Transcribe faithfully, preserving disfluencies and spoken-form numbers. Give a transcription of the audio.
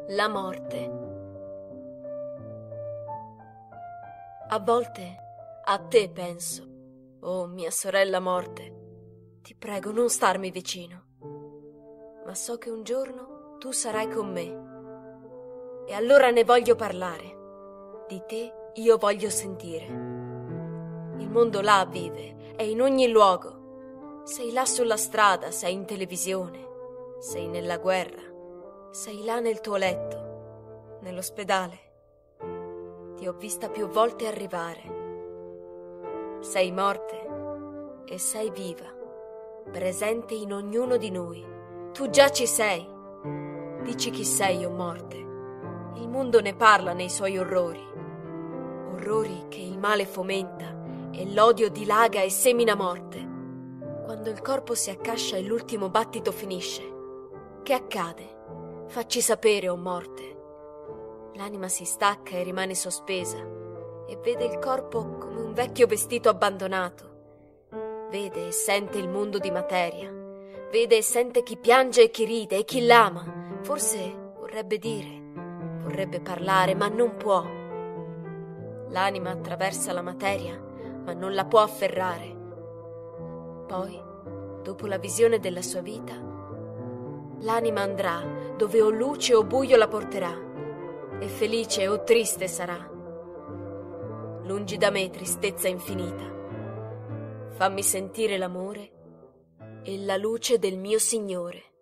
La morte. A volte a te penso, oh mia sorella morte. Ti prego, non starmi vicino. Ma so che un giorno tu sarai con me. E allora ne voglio parlare. Di te io voglio sentire. Il mondo là vive, è in ogni luogo. Sei là sulla strada, sei in televisione, sei nella guerra. Sei là nel tuo letto, nell'ospedale. Ti ho vista più volte arrivare. Sei morte e sei viva, presente in ognuno di noi. Tu già ci sei. Dici chi sei, o morte. Il mondo ne parla nei suoi orrori. Orrori che il male fomenta e l'odio dilaga e semina morte. Quando il corpo si accascia e l'ultimo battito finisce, che accade? Facci sapere, o morte. L'anima si stacca e rimane sospesa e vede il corpo come un vecchio vestito abbandonato. Vede e sente il mondo di materia. Vede e sente chi piange e chi ride e chi l'ama. Forse vorrebbe dire, vorrebbe parlare, ma non può. L'anima attraversa la materia, ma non la può afferrare. Poi, dopo la visione della sua vita, l'anima andrà dove o luce o buio la porterà, e felice o triste sarà. Lungi da me tristezza infinita. Fammi sentire l'amore e la luce del mio Signore.